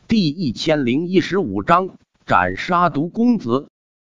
第1015章斩杀毒公子。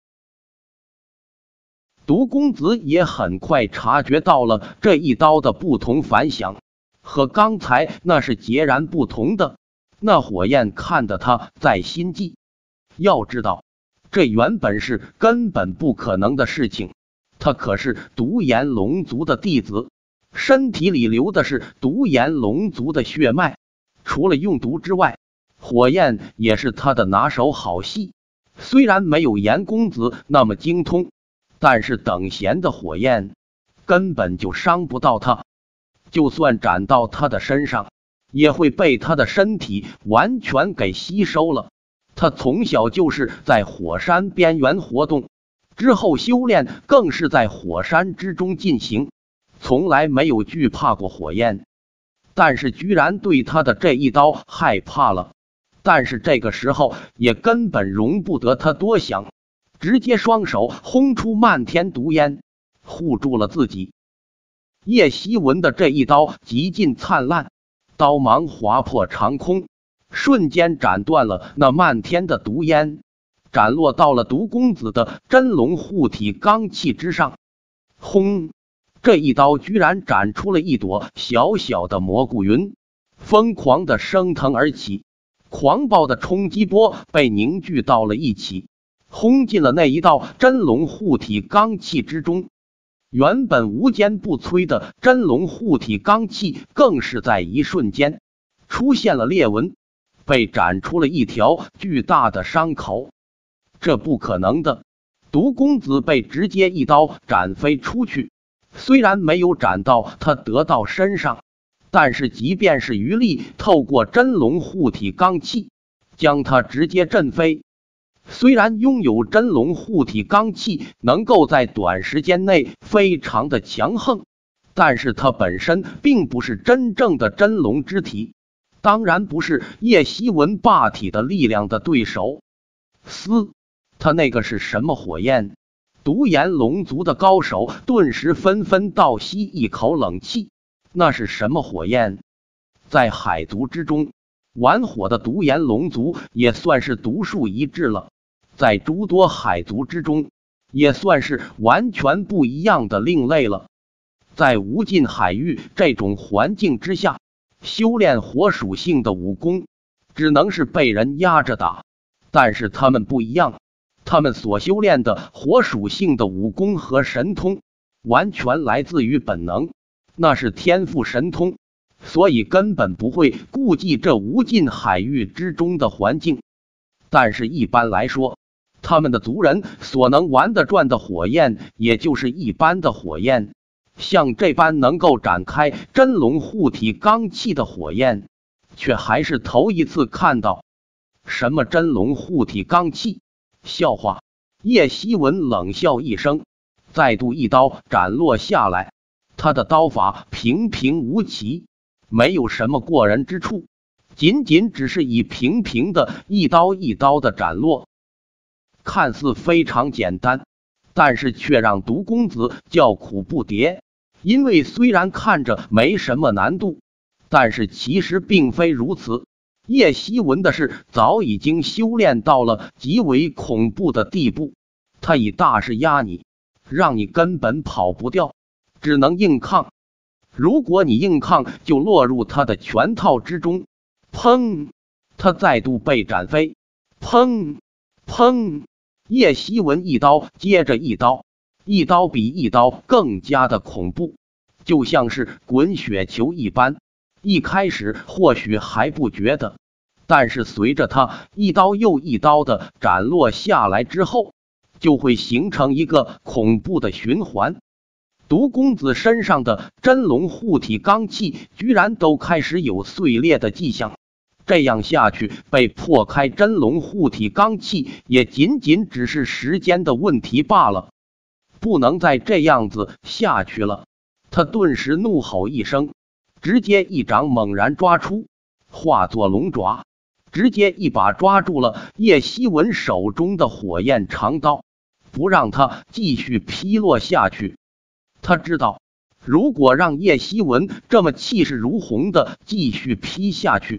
毒公子也很快察觉到了这一刀的不同凡响，和刚才那是截然不同的。那火焰看得他在心悸。要知道，这原本是根本不可能的事情。他可是独眼龙族的弟子，身体里流的是独眼龙族的血脉。除了用毒之外，火焰也是他的拿手好戏。虽然没有严公子那么精通，但是等闲的火焰根本就伤不到他。就算斩到他的身上，也会被他的身体完全给吸收了。他从小就是在火山边缘活动，之后修炼更是在火山之中进行，从来没有惧怕过火焰。但是居然对他的这一刀害怕了。但是这个时候也根本容不得他多想，直接双手轰出漫天毒烟，护住了自己。叶希文的这一刀极尽灿烂，刀芒划破长空，瞬间斩断了那漫天的毒烟，斩落到了毒公子的真龙护体罡气之上。轰！这一刀居然斩出了一朵小小的蘑菇云，疯狂的升腾而起，狂暴的冲击波被凝聚到了一起，轰进了那一道真龙护体罡气之中。原本无坚不摧的真龙护体罡气更是在一瞬间出现了裂纹，被斩出了一条巨大的伤口。这不可能的，毒公子被直接一刀斩飞出去，虽然没有斩到他得到身上，但是即便是余力透过真龙护体罡气将他直接震飞。虽然拥有真龙护体罡气能够在短时间内非常的强横，但是他本身并不是真正的真龙之体，当然不是叶希文霸体的力量的对手。嘶，他那个是什么火焰？独眼龙族的高手顿时纷纷倒吸一口冷气。那是什么火焰？在海族之中，玩火的独眼龙族也算是独树一帜了，在诸多海族之中，也算是完全不一样的另类了。在无尽海域这种环境之下，修炼火属性的武功只能是被人压着打，但是他们不一样，他们所修炼的火属性的武功和神通完全来自于本能，那是天赋神通，所以根本不会顾忌这无尽海域之中的环境。但是一般来说，他们的族人所能玩得转的火焰也就是一般的火焰，像这般能够展开真龙护体罡气的火焰却还是头一次看到。什么真龙护体罡气？笑话！叶希文冷笑一声，再度一刀斩落下来。他的刀法平平无奇，没有什么过人之处，仅仅只是以平平的一刀一刀的斩落，看似非常简单，但是却让毒公子叫苦不迭。因为虽然看着没什么难度，但是其实并非如此。叶希文的是早已经修炼到了极为恐怖的地步，他以大势压你，让你根本跑不掉，只能硬抗。如果你硬抗，就落入他的拳套之中。砰！他再度被斩飞。砰砰！叶希文一刀接着一刀，一刀比一刀更加的恐怖，就像是滚雪球一般。一开始或许还不觉得，但是随着他一刀又一刀的斩落下来之后，就会形成一个恐怖的循环。毒公子身上的真龙护体罡气居然都开始有碎裂的迹象，这样下去，被破开真龙护体罡气也仅仅只是时间的问题罢了。不能再这样子下去了！他顿时怒吼一声，直接一掌猛然抓出，化作龙爪，直接一把抓住了叶希文手中的火焰长刀，不让他继续劈落下去。他知道，如果让叶希文这么气势如虹的继续劈下去，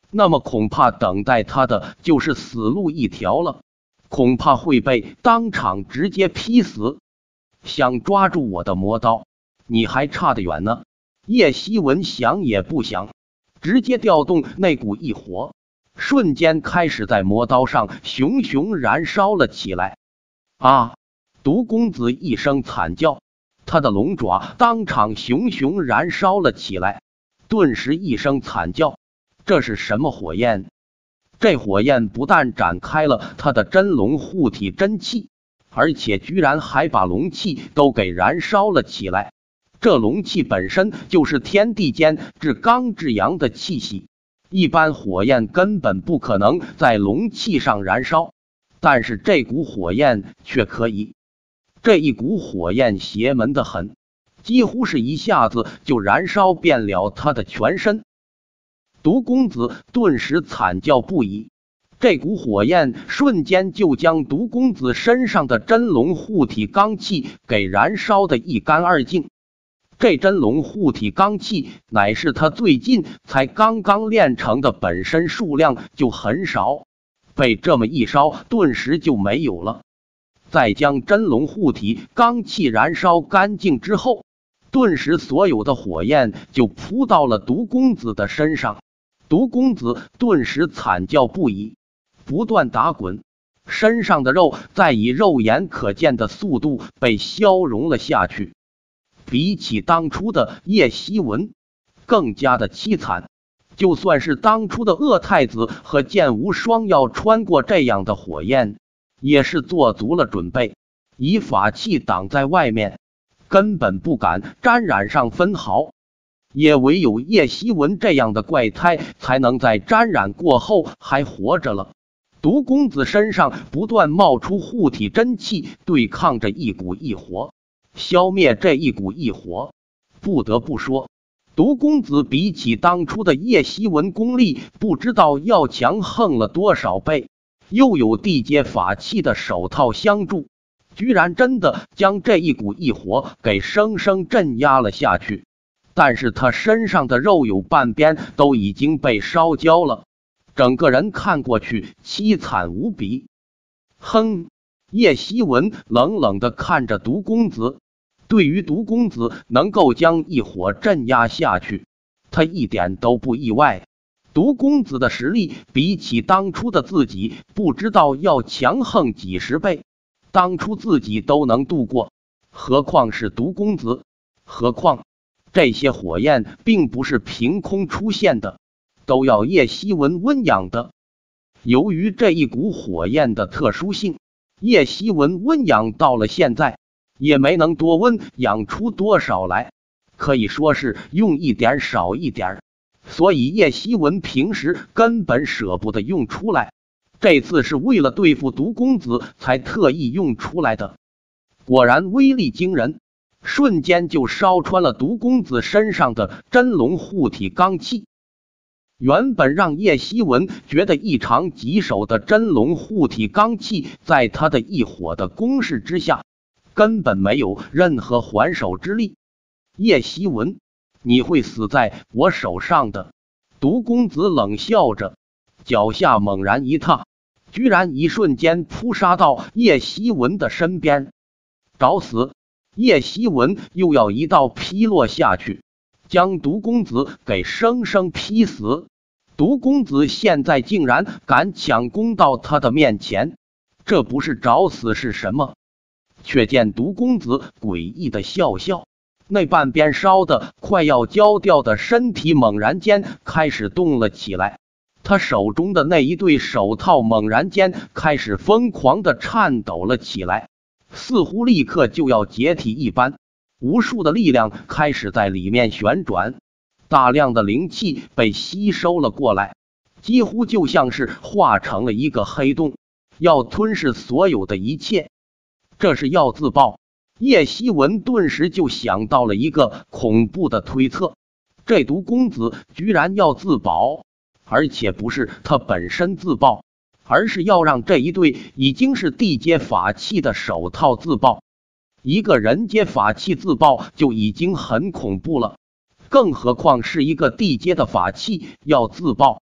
那么恐怕等待他的就是死路一条了，恐怕会被当场直接劈死。想抓住我的魔刀，你还差得远呢。叶希文想也不想，直接调动那股异火，瞬间开始在魔刀上熊熊燃烧了起来。啊！毒公子一声惨叫，他的龙爪当场熊熊燃烧了起来，顿时一声惨叫。这是什么火焰？这火焰不但展开了他的真龙护体真气，而且居然还把龙气都给燃烧了起来。这龙气本身就是天地间至刚至阳的气息，一般火焰根本不可能在龙气上燃烧，但是这股火焰却可以。这一股火焰邪门得很，几乎是一下子就燃烧遍了他的全身。毒公子顿时惨叫不已，这股火焰瞬间就将毒公子身上的真龙护体罡气给燃烧得一干二净。这真龙护体罡气乃是他最近才刚刚练成的，本身数量就很少，被这么一烧，顿时就没有了。再将真龙护体罡气燃烧干净之后，顿时所有的火焰就扑到了毒公子的身上。毒公子顿时惨叫不已，不断打滚，身上的肉在以肉眼可见的速度被消融了下去。比起当初的叶希文，更加的凄惨。就算是当初的鄂太子和剑无双要穿过这样的火焰，也是做足了准备，以法器挡在外面，根本不敢沾染上分毫。也唯有叶希文这样的怪胎才能在沾染过后还活着了。毒公子身上不断冒出护体真气，对抗着一股异火，消灭这一股异火。不得不说，毒公子比起当初的叶希文功力不知道要强横了多少倍，又有地阶法器的手套相助，居然真的将这一股异火给生生镇压了下去。但是他身上的肉有半边都已经被烧焦了，整个人看过去凄惨无比。哼！叶希文冷冷地看着毒公子，对于毒公子能够将异火镇压下去，他一点都不意外。毒公子的实力比起当初的自己不知道要强横几十倍，当初自己都能度过，何况是毒公子？何况这些火焰并不是凭空出现的，都要叶希文温养的。由于这一股火焰的特殊性，叶希文温养到了现在也没能多温养出多少来，可以说是用一点少一点，所以叶希文平时根本舍不得用出来，这次是为了对付毒公子才特意用出来的。果然威力惊人，瞬间就烧穿了毒公子身上的真龙护体罡气。原本让叶希文觉得异常棘手的真龙护体罡气，在他的异火的攻势之下，根本没有任何还手之力。叶希文，你会死在我手上的。毒公子冷笑着，脚下猛然一踏，居然一瞬间扑杀到叶希文的身边。找死！叶希文又要一道劈落下去，将毒公子给生生劈死。毒公子现在竟然敢抢攻到他的面前，这不是找死是什么？却见毒公子诡异的笑笑，那半边烧的快要焦掉的身体猛然间开始动了起来，他手中的那一对手套猛然间开始疯狂的颤抖了起来，似乎立刻就要解体一般，无数的力量开始在里面旋转，大量的灵气被吸收了过来，几乎就像是化成了一个黑洞，要吞噬所有的一切。这是要自爆。叶希文顿时就想到了一个恐怖的推测，这毒公子居然要自爆，而且不是他本身自爆，而是要让这一对已经是地阶法器的手套自爆。一个人阶法器自爆就已经很恐怖了，更何况是一个地阶的法器要自爆，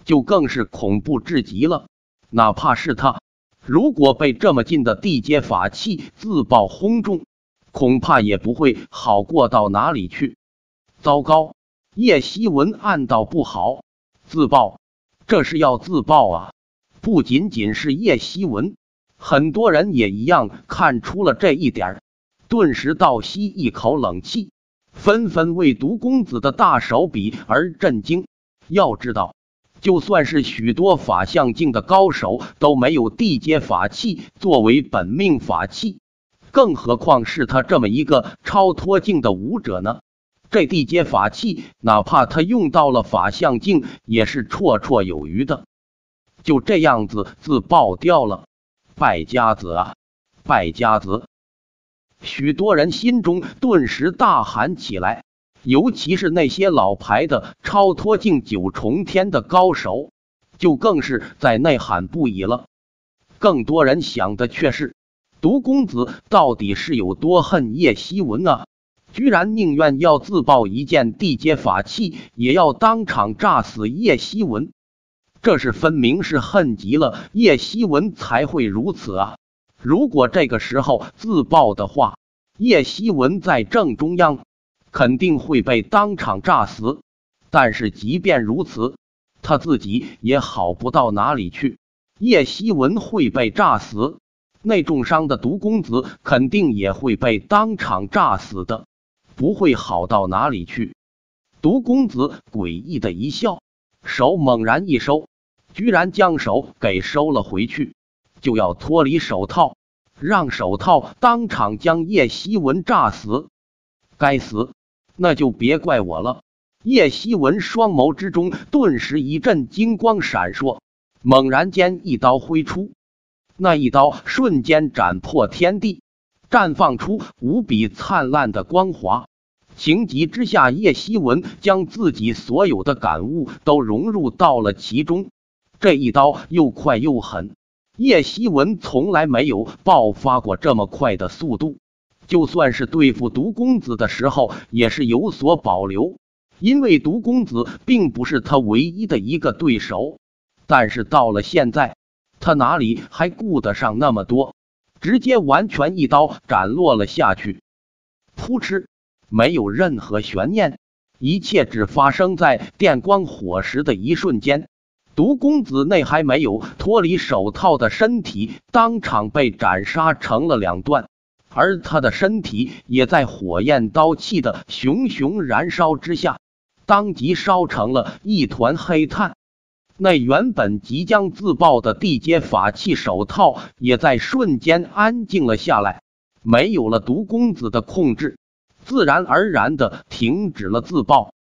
就更是恐怖至极了。哪怕是他，如果被这么近的地阶法器自爆轰中，恐怕也不会好过到哪里去。糟糕！叶希文暗道不好，自爆，这是要自爆啊！不仅仅是叶希文，很多人也一样看出了这一点，顿时倒吸一口冷气，纷纷为毒公子的大手笔而震惊。要知道，就算是许多法相境的高手都没有地阶法器作为本命法器，更何况是他这么一个超脱境的武者呢？这地阶法器，哪怕他用到了法相境，也是绰绰有余的。就这样子自爆掉了，败家子啊，败家子！许多人心中顿时大喊起来，尤其是那些老牌的超脱境九重天的高手，就更是在内喊不已了。更多人想的却是，毒公子到底是有多恨叶希文啊？居然宁愿要自爆一件地阶法器，也要当场炸死叶希文。这是分明是恨极了叶希文才会如此啊！如果这个时候自爆的话，叶希文在正中央，肯定会被当场炸死。但是即便如此，他自己也好不到哪里去。叶希文会被炸死，那重伤的毒公子肯定也会被当场炸死的，不会好到哪里去。毒公子诡异的一笑，手猛然一收，居然将手给收了回去，就要脱离手套，让手套当场将叶希文炸死。该死，那就别怪我了。叶希文双眸之中顿时一阵金光闪烁，猛然间一刀挥出，那一刀瞬间斩破天地，绽放出无比灿烂的光华。情急之下，叶希文将自己所有的感悟都融入到了其中。这一刀又快又狠，叶希文从来没有爆发过这么快的速度，就算是对付毒公子的时候也是有所保留，因为毒公子并不是他唯一的一个对手。但是到了现在，他哪里还顾得上那么多，直接完全一刀斩落了下去。噗嗤，没有任何悬念，一切只发生在电光火石的一瞬间。毒公子那还没有脱离手套的身体当场被斩杀成了两段，而他的身体也在火焰刀气的熊熊燃烧之下，当即烧成了一团黑炭。那原本即将自爆的地阶法器手套也在瞬间安静了下来，没有了毒公子的控制，自然而然的停止了自爆。